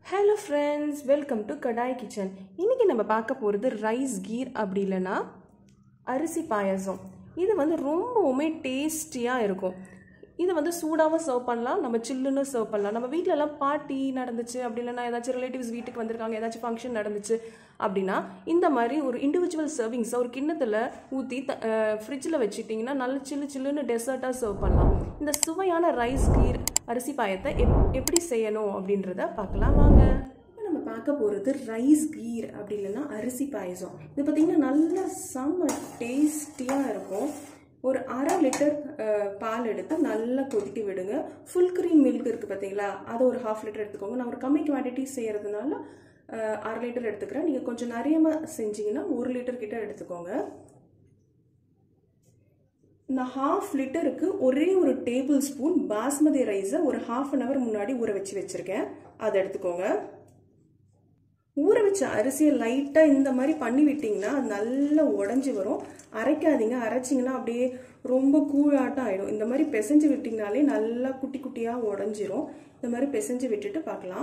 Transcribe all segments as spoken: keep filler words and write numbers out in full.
Hello friends, welcome to Kadaai kitchen. இன்னைக்கு நம்ம பார்க்க போறது rice kheer அப்படி இல்லனா அரிசி பாயாசம். இது வந்து ரொம்பவே டேஸ்டியா இருக்கும். இது வந்து சூடாவும் சர்வ் பண்ணலாம், நம்ம சில்லுன்னு சர்வ் பண்ணலாம். நம்ம வீட்ல எல்லாம் பார்ட்டி நடந்துச்சு அப்படி இல்லனா ஏதாச்சும் ரிலேட்டிவ்ஸ் வீட்டுக்கு வந்திருக்காங்க, ஏதாச்சும் ஃபங்க்ஷன் நடந்துச்சு அப்படினா இந்த மாதிரி ஒரு இண்டிவிஜுவல் சர்விங்ஸ் ஒரு கிண்ணத்துல ஊத்தி ஃப்ரிட்ஜ்ல வச்சிட்டீங்கன்னா நல்ல சில்லு சில்லுன்னு டெசர்ட்டா சர்வ் பண்ணலாம். இந்த சுவையான ரைஸ் கீர் அரிசி பாயத்தை எப்படி செய்யணும் அப்படின்றத பார்க்கலாம் வாங்க. இப்போ நம்ம பார்க்க போகிறது ரைஸ் கீர் அப்படி இல்லைன்னா அரிசி பாயசம். இது பார்த்திங்கன்னா நல்லா செம்ம டேஸ்டியாக இருக்கும். ஒரு அரை லிட்டர் பால் எடுத்து நல்லா கொதிக்க விடுங்க. ஃபுல் க்ரீம் மில்க் இருக்குது பார்த்தீங்களா, அதை ஒரு ஹாஃப் லிட்டர் எடுத்துக்கோங்க. நான் ஒரு கம்மி குவான்டிட்டி செய்கிறதுனால அரை லிட்டர் எடுத்துக்கிறேன். நீங்கள் கொஞ்சம் நிறையமாக செஞ்சிங்கன்னா ஒரு லிட்டர் கிட்ட எடுத்துக்கோங்க. நான் ஹாஃப் லிட்டருக்கு ஒரே ஒரு டேபிள் ஸ்பூன் பாஸ்மதி ரைஸை ஒரு ஹாஃப் அன் ஹவர் முன்னாடி ஊற வச்சு வச்சுருக்கேன். அதை எடுத்துக்கோங்க. ஊற வச்ச அரிசியை லைட்டாக இந்த மாதிரி பண்ணி விட்டிங்கன்னா அது நல்லா உடஞ்சி வரும். அரைக்காதீங்க, அரைச்சிங்கன்னா அப்படியே ரொம்ப கூழாட்டம் ஆகிடும். இந்த மாதிரி பிசைஞ்சு விட்டிங்கனாலே நல்லா குட்டி குட்டியாக உடஞ்சிரும். இந்த மாதிரி பிசைஞ்சு விட்டுட்டு பார்க்கலாம்.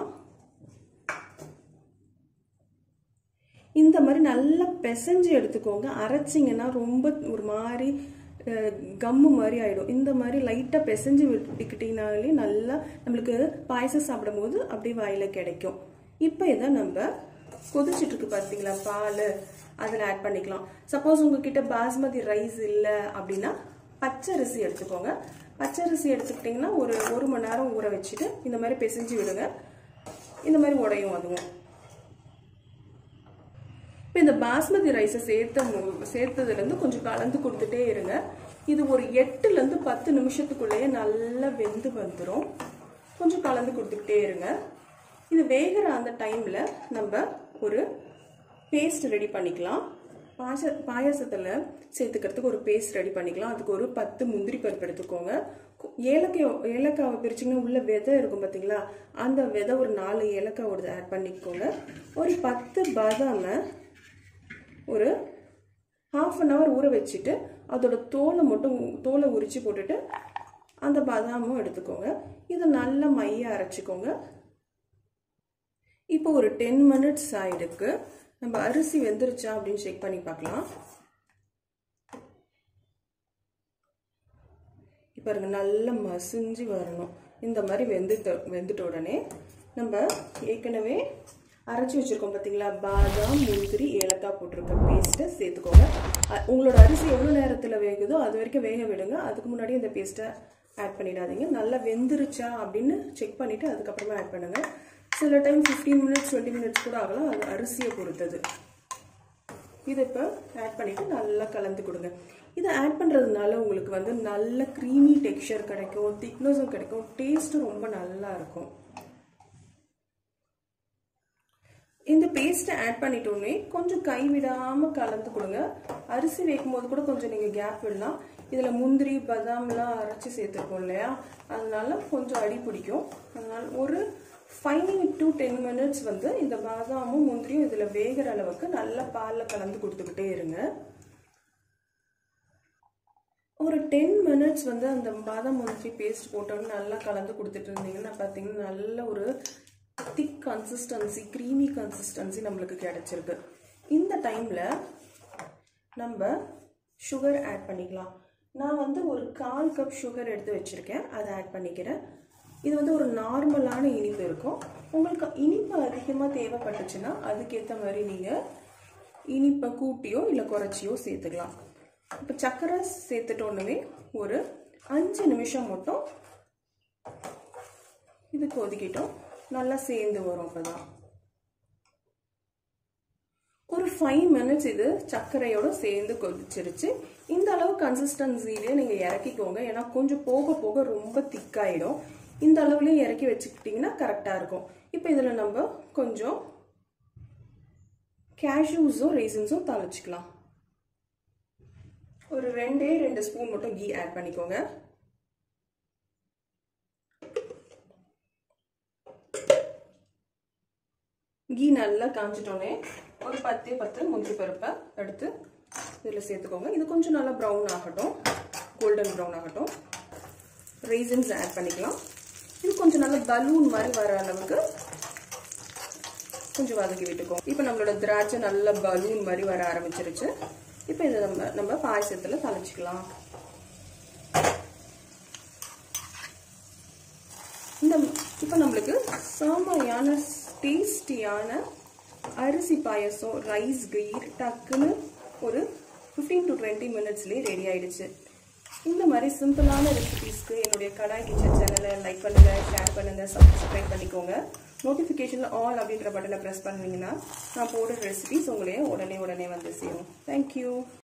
இந்த மாதிரி நல்லா பிசைஞ்சு எடுத்துக்கோங்க. அரைச்சிங்கன்னா ரொம்ப ஒரு மாதிரி கம்மு மாதிரி ஆகிடும். இந்த மாதிரி லைட்டாக பிசைஞ்சு விட்டுக்கிட்டிங்கனாலே நல்லா நம்மளுக்கு பாயசம் சாப்பிடும் போது அப்படியே வாயில் கிடைக்கும். இப்போ இதை நம்ம கொதிச்சுட்ருக்கு பார்த்தீங்களா பால், அதில் ஆட் பண்ணிக்கலாம். சப்போஸ் உங்ககிட்ட பாஸ்மதி ரைஸ் இல்லை அப்படின்னா பச்சரிசி எடுத்துக்கோங்க. பச்சரிசி எடுத்துக்கிட்டிங்கன்னா ஒரு ஒரு மணி நேரம் ஊற வச்சுட்டு இந்த மாதிரி பிசைஞ்சு விடுங்க. இந்த மாதிரி உடையும் அதுவும். இப்போ இந்த பாஸ்மதி ரைஸை சேர்த்த சேர்த்ததுலேருந்து கொஞ்சம் கலந்து கொடுத்துட்டே இருங்க. இது ஒரு எட்டுலேருந்து பத்து நிமிஷத்துக்குள்ளேயே நல்லா வெந்து வந்துடும். கொஞ்சம் கலந்து கொடுத்துக்கிட்டே இருங்க. இது வேகிற அந்த டைமில் நம்ம ஒரு பேஸ்ட் ரெடி பண்ணிக்கலாம். பாச பாயாசத்தில் சேர்த்துக்கிறதுக்கு ஒரு பேஸ்ட் ரெடி பண்ணிக்கலாம். அதுக்கு ஒரு பத்து முந்திரி பருப்பு எடுத்துக்கோங்க. ஏலக்காய் ஏலக்காவை பிரிச்சிங்கன்னா உள்ள விதை இருக்கும் பார்த்தீங்களா, அந்த விதை ஒரு நாலு ஏலக்காய் ஒரு ஆட் பண்ணிக்கோங்க. ஒரு பத்து பாதாமை ஒரு ஹாஃப் அன் ஹவர் ஊற வச்சுட்டு அதோட தோலை மட்டும் தோலை உரிச்சு போட்டுட்டு அந்த பாதாமும் எடுத்துக்கோங்க. இதை நல்லா மைய அரைச்சிக்கோங்க. இப்போ ஒரு டென் மினிட்ஸ் ஆயிடுக்கு. நம்ம அரிசி வெந்துருச்சா அப்படின்னு செக் பண்ணி பார்க்கலாம். இப்போ பாருங்க நல்லா மசிஞ்சு வரணும். இந்த மாதிரி வெந்துட்டு வெந்துட்ட உடனே நம்ம ஏற்கனவே அரைச்சி வச்சுருக்கோம் பார்த்தீங்களா, பாதாம் முந்திரி ஏலக்காய் போட்டிருக்க பேஸ்ட்டை சேர்த்துக்கோங்க. உங்களோட அரிசி எவ்வளோ நேரத்தில் வேகுதோ அது வரைக்கும் வேக விடுங்க. அதுக்கு முன்னாடி இந்த பேஸ்ட்டை ஆட் பண்ணிடாதீங்க. நல்லா வெந்துருச்சா அப்படின்னு செக் பண்ணிவிட்டு அதுக்கப்புறமா ஆட் பண்ணுங்கள். சில time fifteen minutes twenty minutes கூட ஆகலாம், அது அரிசியை பொறுத்தது. இதை இப்போ ஆட் பண்ணிவிட்டு நல்லா கலந்து கொடுங்க. இதை ஆட் பண்ணுறதுனால உங்களுக்கு வந்து நல்ல க்ரீமி டெக்ஸ்சர் கிடைக்கும், திக்னஸும் கிடைக்கும், டேஸ்ட்டும் ரொம்ப நல்லா இருக்கும். இந்த பேஸ்ட்டை ஆட் பண்ணிட்டோன்னே கொஞ்சம் கைவிடாமல் கலந்து கொடுங்க. அரிசி வைக்கும் போது கூட கொஞ்சம் நீங்கள் கேப் விடலாம். இதில் முந்திரி பாதாம்லாம் அரைச்சி சேர்த்துருக்கோம் இல்லையா, அதனால கொஞ்சம் அடி பிடிக்கும். அதனால் ஒரு ஃபைவ் டு டென் மினிட்ஸ் வந்து இந்த பாதாமும் முந்திரியும் இதில் வேகிற அளவுக்கு நல்லா பாலில் கலந்து கொடுத்துக்கிட்டே இருங்க. ஒரு டென் மினிட்ஸ் வந்து அந்த பாதாம் முந்திரி பேஸ்ட் போட்டோன்னு நல்லா கலந்து கொடுத்துட்டு இருந்தீங்கன்னா பார்த்தீங்கன்னா நல்ல ஒரு திக் கன்சிஸ்டன்சி, க்ரீமி கன்சிஸ்டன்சி நம்மளுக்கு கிடைச்சிருக்கு. இந்த டைமில் நம்ம சுகர் ஆட் பண்ணிக்கலாம். நான் வந்து ஒரு கால் கப் சுகர் எடுத்து வச்சுருக்கேன், அதை ஆட் பண்ணிக்கிறேன். இது வந்து ஒரு நார்மலான இனிப்பு இருக்கும். உங்களுக்கு இனிப்பு அதிகமாக தேவைப்பட்டுச்சுன்னா அதுக்கேற்ற மாதிரி நீங்கள் இனிப்பை கூட்டியோ இல்லை குறைச்சியோ சேர்த்துக்கலாம். இப்போ சர்க்கரை சேர்த்துட்டோன்னே ஒரு அஞ்சு நிமிஷம் மட்டும் இது கொதிக்கிட்டோம், நல்லா சேர்ந்து வரும். அப்போதான் ஒரு ஃபைவ் மினிட்ஸ் இது சர்க்கரையோட சேர்ந்து கொதிச்சிருச்சு. இந்த அளவு கன்சிஸ்டன்சிலே நீங்கள் இறக்கிக்கோங்க. ஏன்னா கொஞ்சம் போக போக ரொம்ப திக்காயிடும். இந்த அளவுலேயும் இறக்கி வச்சுக்கிட்டிங்கன்னா கரெக்டாக இருக்கும். இப்போ இதில் நம்ம கொஞ்சம் கேஷ்யூஸும் ரைசின்ஸும் தாளிச்சிக்கலாம். ஒரு ரெண்டே ரெண்டு ஸ்பூன் மட்டும் கீ ஆட் பண்ணிக்கோங்க. கீ நல்லா காஞ்சிட்டோன்னே ஒரு பத்தே பத்து முந்திரி பருப்பை எடுத்து இதில் சேர்த்துக்கோங்க. இது கொஞ்சம் நல்லா ப்ரௌன் ஆகட்டும், கோல்டன் ப்ரௌன் ஆகட்டும். ரைசின்ஸ் ஆட் பண்ணிக்கலாம். இது கொஞ்சம் நல்லா பலூன் மாதிரி வர அளவுக்கு கொஞ்சம் வதக்கி விட்டுக்கோங்க. இப்போ நம்மளோட திராட்சை நல்ல பலூன் மாதிரி வர ஆரம்பிச்சிருச்சு. இப்போ இதை நம்ம நம்ம பாயசத்தில் தாளிச்சிக்கலாம். இந்த இப்போ நம்மளுக்கு செமையான டேஸ்டியான அரிசி பாயசம் ரைஸ் கீர் டக்குன்னு ஒரு ஃபிஃப்டீன் டு டுவெண்ட்டி மினிட்ஸ்லேயே ரெடி ஆயிடுச்சு. இந்த மாதிரி சிம்பிளான ரெசிபீஸ்க்கு என்னுடைய கடாய் கிச்சன் சேனலை லைக் பண்ணுங்க, ஷேர் பண்ணுங்க, சப்ஸ்கிரைப் பண்ணிக்கோங்க. நோட்டிஃபிகேஷனில் ஆல் அப்படின்ற பட்டனை ப்ரெஸ் பண்ணுவீங்கன்னா நான் போடுற ரெசிபிஸ் உங்களையே உடனே உடனே வந்து சேரும். தேங்க்யூ.